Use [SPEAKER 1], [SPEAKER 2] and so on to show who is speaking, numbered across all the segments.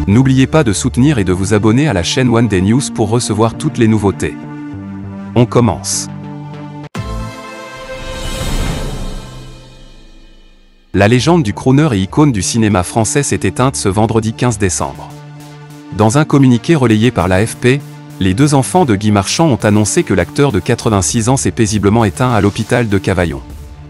[SPEAKER 1] N'oubliez pas de soutenir et de vous abonner à la chaîne One Day News pour recevoir toutes les nouveautés. On commence. La légende du crooner et icône du cinéma français s'est éteinte ce vendredi 15 décembre. Dans un communiqué relayé par l'AFP, les deux enfants de Guy Marchand ont annoncé que l'acteur de 86 ans s'est paisiblement éteint à l'hôpital de Cavaillon.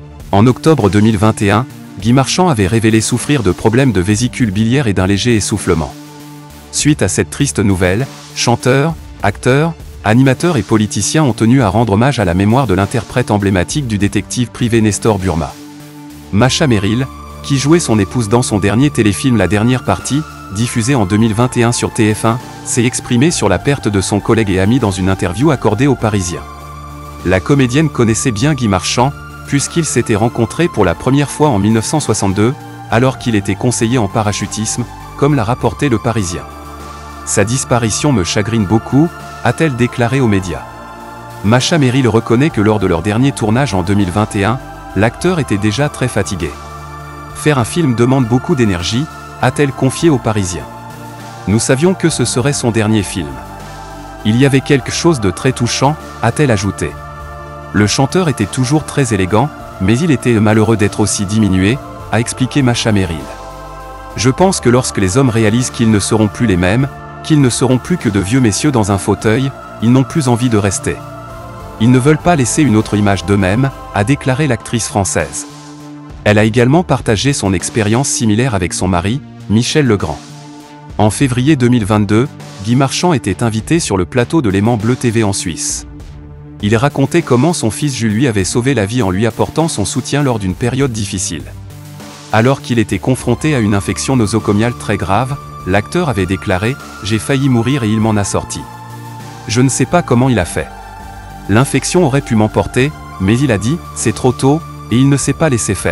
[SPEAKER 1] En octobre 2021, Guy Marchand avait révélé souffrir de problèmes de vésicule biliaire et d'un léger essoufflement. Suite à cette triste nouvelle, chanteurs, acteurs, animateurs et politiciens ont tenu à rendre hommage à la mémoire de l'interprète emblématique du détective privé Nestor Burma. Masha Merrill, qui jouait son épouse dans son dernier téléfilm La Dernière Partie, diffusé en 2021 sur TF1, s'est exprimée sur la perte de son collègue et ami dans une interview accordée aux Parisiens. La comédienne connaissait bien Guy Marchand, puisqu'ils s'étaient rencontrés pour la première fois en 1962, alors qu'il était conseiller en parachutisme, comme l'a rapporté Le Parisien. Sa disparition me chagrine beaucoup, a-t-elle déclaré aux médias. Masha Merrill reconnaît que lors de leur dernier tournage en 2021, l'acteur était déjà très fatigué. Faire un film demande beaucoup d'énergie, a-t-elle confié aux Parisiens. Nous savions que ce serait son dernier film. Il y avait quelque chose de très touchant, a-t-elle ajouté. Le chanteur était toujours très élégant, mais il était malheureux d'être aussi diminué, a expliqué Masha Merrill. Je pense que lorsque les hommes réalisent qu'ils ne seront plus les mêmes, qu'ils ne seront plus que de vieux messieurs dans un fauteuil, ils n'ont plus envie de rester. Ils ne veulent pas laisser une autre image d'eux-mêmes, a déclaré l'actrice française. Elle a également partagé son expérience similaire avec son mari, Michel Legrand. En février 2022, Guy Marchand était invité sur le plateau de Léman Bleu TV en Suisse. Il racontait comment son fils Jules lui avait sauvé la vie en lui apportant son soutien lors d'une période difficile. Alors qu'il était confronté à une infection nosocomiale très grave, l'acteur avait déclaré « J'ai failli mourir et il m'en a sorti. Je ne sais pas comment il a fait. L'infection aurait pu m'emporter, mais il a dit « C'est trop tôt » et il ne s'est pas laissé faire. »